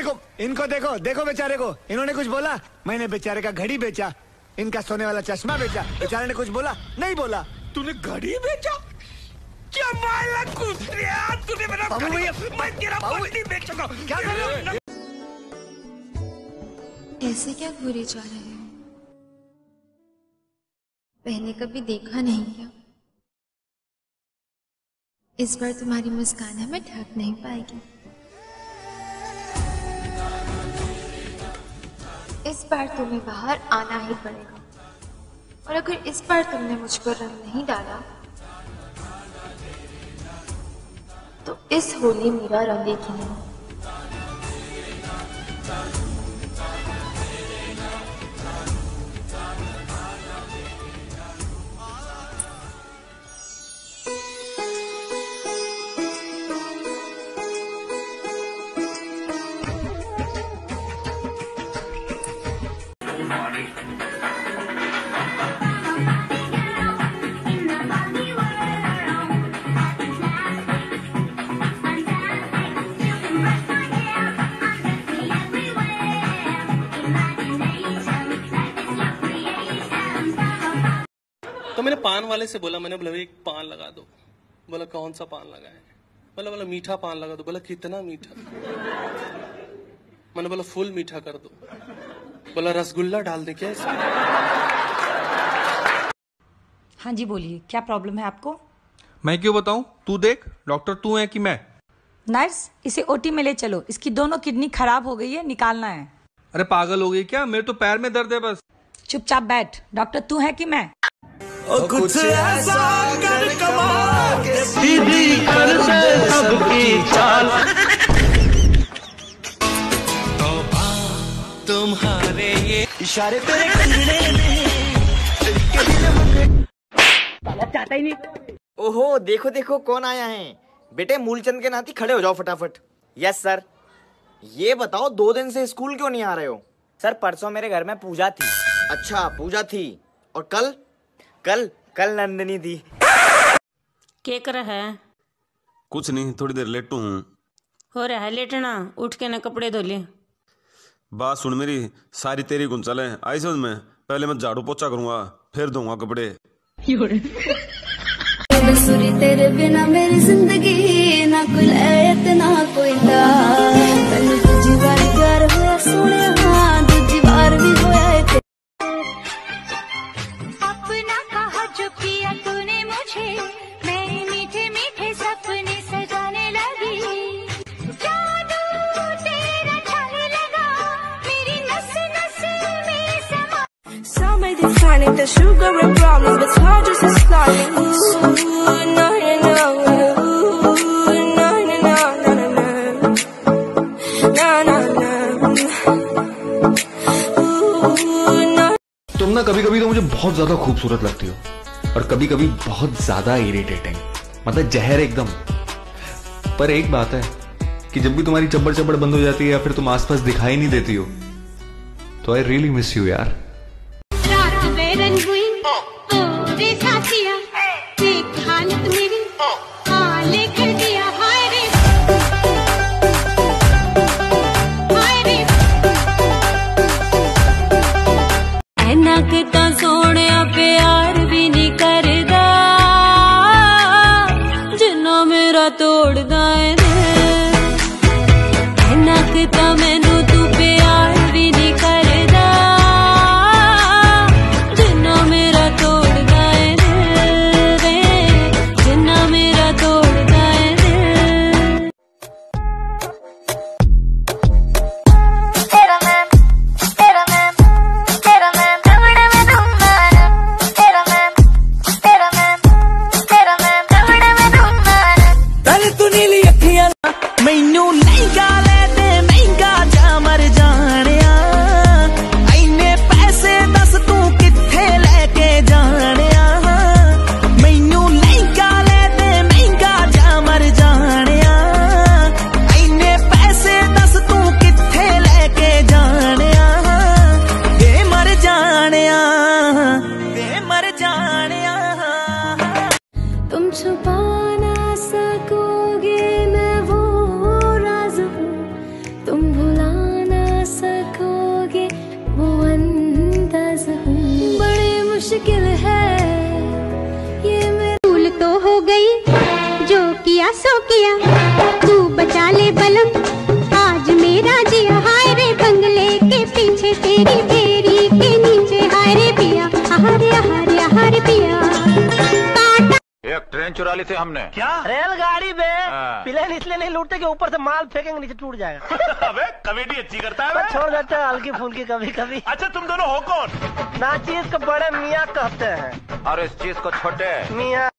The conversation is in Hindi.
देखो इनको, देखो देखो बेचारे को, इन्होंने कुछ बोला? मैंने बेचारे का घड़ी बेचा, इनका सोने वाला चश्मा बेचा, बेचारे ने कुछ बोला? नहीं बोला। तूने घड़ी बेचा? क्या माला कुत्रिया, तूने मेरा घड़ी, मैं तेरा पट्टी बेचूंगा। क्या कर रहे हो? ऐसे क्या घूरे जा रहे हो? पहले कभी देखा नहीं क्या? इस बार तुम्हारी मुस्कान हमें ढक नहीं पाएगी। इस बार तुम्हें बाहर आना ही पड़ेगा, और अगर इस बार तुमने मुझ पर रंग नहीं डाला तो इस होली मेरा रंग ही नहीं। तो मैंने पान वाले से बोला, मैंने बोला एक पान लगा दो। बोला कौन सा पान लगाए? बोला मीठा पान लगा दो। बोला कितना मीठा? मैंने बोला फुल मीठा कर दो। बोला रसगुल्ला डाल दे क्या इसमें? हाँ जी बोलिए, क्या प्रॉब्लम है आपको? मैं क्यों बताऊं? तू देख, डॉक्टर तू है कि मैं? नर्स, इसे ओटी में ले चलो, इसकी दोनों किडनी खराब हो गई है, निकालना है। अरे पागल हो गई क्या? मेरे तो पैर में दर्द है बस। चुपचाप बैठ। डॉक्टर तू है कि मैं? कुछ ऐसा कर कमाल सीधी कर दे सबकी चाल। तुम्हारे ये इशारे तेरे करने चाहता ही नहीं। ओहो देखो देखो कौन आया है। बेटे मूलचंद के नाती खड़े हो जाओ फटाफट। Yes sir. ये बताओ 2 दिन से स्कूल क्यों नहीं आ रहे हो? सर परसों मेरे घर में पूजा थी। अच्छा पूजा थी, और कल? कल नंदनी थी। क्या कर रहा है? कुछ नहीं, थोड़ी देर लेटू हूँ। हो रहा है लेटना? उठ के ना कपड़े धो ले। बात सुन मेरी, सारी तेरी गुंचल है, आई समझ में? पहले मैं झाड़ू पोछा करूंगा, फिर धोऊंगा कपड़े। तेरे बिना मेरी जिंदगी ना कोई लैत ना कोई ला। दूजी बार प्यार होया सोने, हाँ दूजी बार भी होया। अपना कहा जो किया तूने मुझे, मैं मीठे मीठे सपने सजाने लगी। जादू तेरा छाने लगा, मेरी नस नस में समा। Some may define it as sugar and problems, but it's hard just to start it. तुम ना कभी कभी तो मुझे बहुत ज्यादा खूबसूरत लगती हो, और कभी कभी बहुत ज्यादा इरिटेटिंग, मतलब जहर एकदम। पर एक बात है कि जब भी तुम्हारी चब्बड़ चब्बड़ बंद हो जाती है या फिर तुम आसपास दिखाई नहीं देती हो, तो आई रियली मिस यू यार। रात बेरंग हुई ओ रे साथिया, देख हालत मेरी हाले कर दिया। हाय रे हाय रे, ऐना के ता सोनिया प्यार भी नहीं करदा, जिन्ना मेरा तोड़दा है रे। ऐना के ता मैनू तू प्यार भी नहीं करदा, जिन्ना मेरा तोड़दा है रे, जिन्ना मेरा तोड़दा है रे। तेरा मैम तेरा मैम तेरा मैम कमड़े में धूम मारा। तेरा मैम तेरा मैम तेरा मैम कमड़े में धूम मारा। पहले तू नीली अखियां मैनू नहीं गाले दे महंगा। मुश्किल है ये मेरा भूल तो हो गई जो किया सो किया तू बचा ले बलम आज मेरा जिया हाय रे बंगले के पीछे तेरी बेरी के नीचे हाय रे पिया हरे हरे हरे पिया एक ट्रेन चुरा ली थी हमने। क्या रेलगाड़ी में प्लेन इसलिए नहीं लूटते कि ऊपर से माल फेंकेंगे नीचे टूट जाएगा। अबे कॉमेडी अच्छी करता है। छोड़ देते हैं हल्की फुल्की कभी कभी। अच्छा तुम दोनों हो कौन? नाचीज को बड़े मियाँ कहते हैं और इस चीज को छोटे मियाँ।